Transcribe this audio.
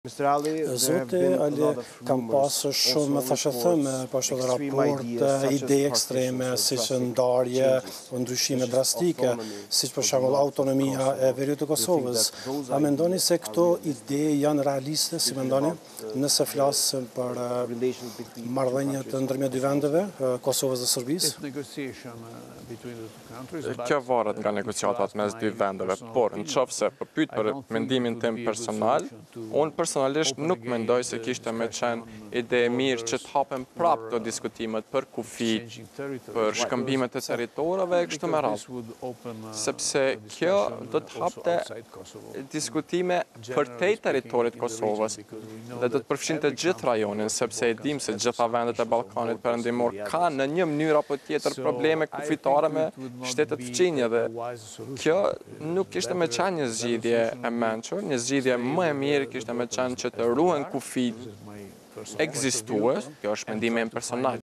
Zoti Ali, kam pasur shumë me thashë thëme, pashtu dhe raporte, ide ekstreme, si që ndarje, ndryshime drastike, si që për shembull autonomia e Veriut të Kosovës. A mendoni se këto ide janë realiste, si mendoni, nëse flasëm për marrëdhëniet ndërmjet dy vendeve, Kosovës dhe Serbisë? Kjo varet nga negociatat mes dy vendeve, por në qoftë se pyet për mendimin tim personal, unë personalisht nuk mendoj se kishte me qenë ide e mirë që të hapen prapë të diskutimet për kufi, për shkëmbimet e territoreve e kështu me radhë. Sepse kjo do të hapte diskutime përtej territorit Kosovës dhe do të përfshinte gjithë rajonin, sepse e dim se gjitha vendet e Ballkanit Perëndimor kanë në një mënyrë apo tjetër probleme kufitare me shtetet fqinje dhe kjo nuk kishte me qenë një zgjidhje e mençur, një zgjidhje më e mirë kishte me qenë që të ruhen kufit ekzistues, kjo është mendimi im personal.